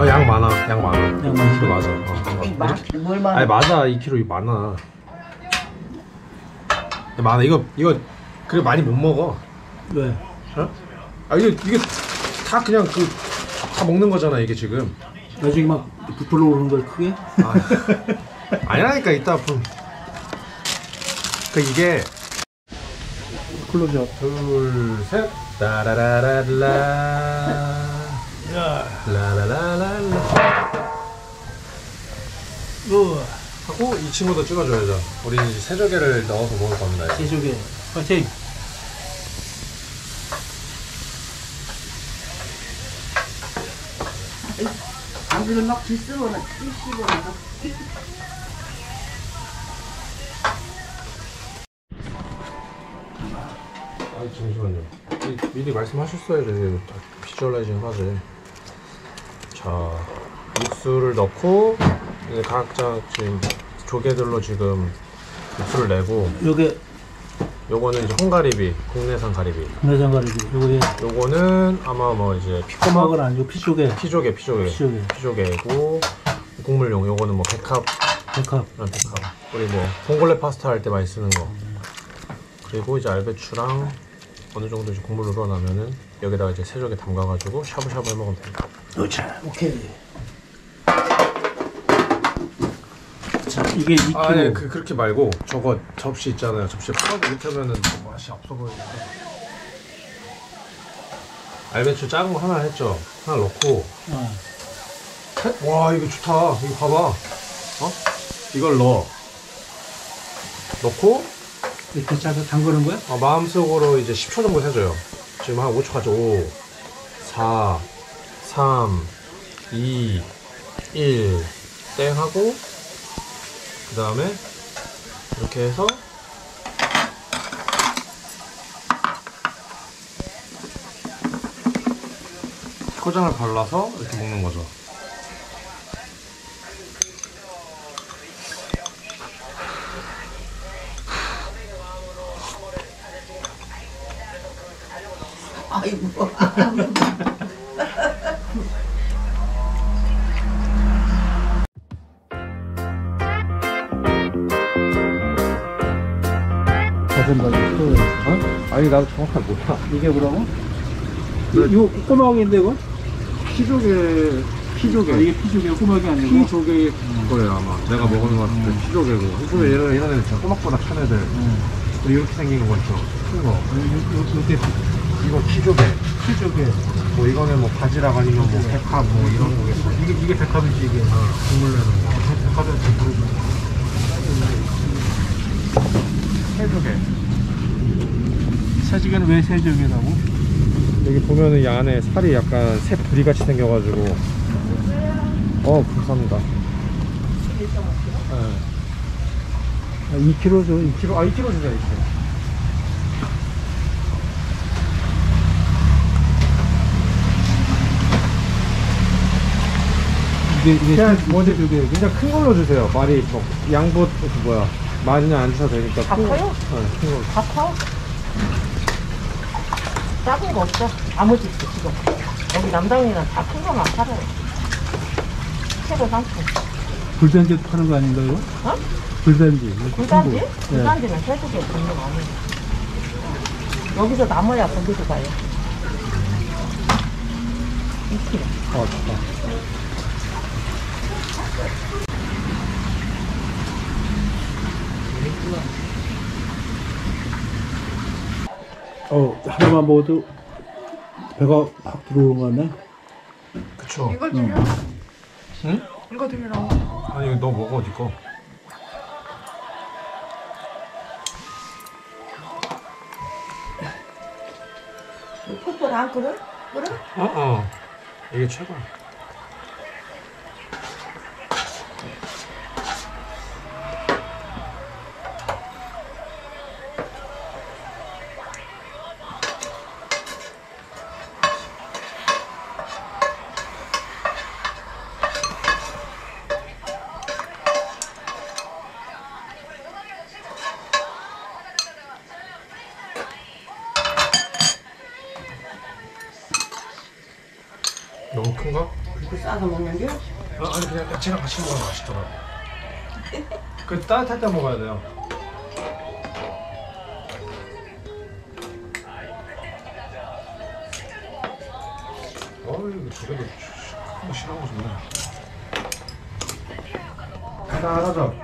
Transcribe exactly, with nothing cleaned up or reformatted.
아, 양 많아. 양 많아. 양 많아. 이 킬로그램 맞아. 어, 이 마, 뭘 많아? 아니 맞아. 이 킬로그램 많아. 많아. 이거 이거 그래 많이 못 먹어. 왜? 어? 아 이게 이게 다 그냥 그 다 먹는 거잖아 이게 지금. 나중에 막 부풀어 오르는 걸 크게? 아, 아니라니까 이따 좀. 그 이게 클로즈업. 둘 셋. 따라라라라. 라라라라라. 우와. 하고 이 친구도 찍어줘야죠. 우리 이제 새조개를 넣어서 먹을 겁니다. 새조개. 파이팅! 안그를 막 뒤집어놔, 뒤집어놔. 아 잠시만요. 미, 미리 말씀하셨어야죠. 이게 비주얼라이징 하지. 자, 육수를 넣고 이제 각자 지금 조개들로 지금 육수를 내고. 요게 요거는 이제 홍가리비, 국내산 가리비. 국내산 가리비. 요게 요거는 아마 뭐 이제 피꼬막은 아니고 피조개. 피조개, 피조개, 피조개. 피조개고 국물용. 요거는 뭐 백합, 백합. 아, 백합. 우리 뭐 봉골레 파스타 할 때 많이 쓰는 거. 그리고 이제 알배추랑 어느 정도 이제 국물 우러나면은 여기다가 이제 새조개 담가가지고 샤브샤브 해 먹으면 됩니다. 자, 오케이. 자, 이게 이 킬로그램. 아, 네, 그 그렇게 말고 저거 접시 있잖아요. 접시에 풀어도 이렇게면은 맛이 없어 보이는데. 알배추 작은 거 하나 했죠. 하나 넣고. 어. 와, 이거 좋다. 이거 봐봐. 어? 이걸 넣어. 넣고. 이렇게 짜서 담그는 거야? 어, 마음속으로 이제 십 초 정도 세줘요. 지금 한 오 초 가죠. 오, 사, 삼, 이, 일, 땡 하고, 그 다음에 이렇게 해서 초장을 발라서 이렇게 먹는 거죠. 아이고. 다전방에 또 어? 아니 나도 정확하게 몰라. 이게 뭐라고? 이- 이거 꼬막인데 이거? 피조개, 피조개. 아, 이게 피조개 꼬막이 아니고? 피조개 거예요 아마. 내가 먹은 거 같을 때 피조개고. 요즘에 얘는 얘는 진짜 꼬막보다 큰 애들. 우리 이렇게 생긴 거 있죠. 큰 거. 이게 이거 피조개. 피조개. 뭐 이거는 뭐 바지락 아니면 뭐 백합 뭐 이런 거겠어. 이게 이게 백합이지 이게. 어, 국물 내는 거. 백합이한테 부르는 새조개. 새조개는 왜 새조개라고? 여기 보면은 이 안에 살이 약간 새 부리 같이 생겨가지고. 어, 감사합니다. 네. 아, 이 킬로그램 줘. 이 킬로그램, 아, 이 킬로그램 주세요, 이 킬로그램. 이게 이게 그냥 새- 뭐지? 새조개. 그냥 큰 걸로 주세요. 말이 뭐 양보 그 뭐야 많이 안 주셔도 되니까. 다 큰 거. 커요? 네, 큰 걸로. 다 커? 작은 거 없어. 아무지 있어, 지금. 여기 남당이는 다 큰 거만 팔아요. 최고 상품. 불단지 파는 거 아닌가 이거? 어? 불단지. 굴단지? 네. 굴단지는 새조개 종류가 아니에요. 여기서 남아야 거기서 가요. 이 킬로그램. 어, 좋다. 어, 하나만 먹어도 배가 확 들어오는 거 같네. 그쵸. 이거 드려. 응? 이거 드리라고. 아니 이거 너 먹어 니 거. 풋볼 안 끓어? 끓어? 어, 어. 이게 최고야. 너무 큰가? 이렇게 싸서 먹는 게? 어, 아니 그냥 야채랑 같이 먹으면 맛있더라고. 그 따뜻할 때 먹어야 돼요. 어이 저래도 큰거 싫어하고 좋네. 하나 하나 더.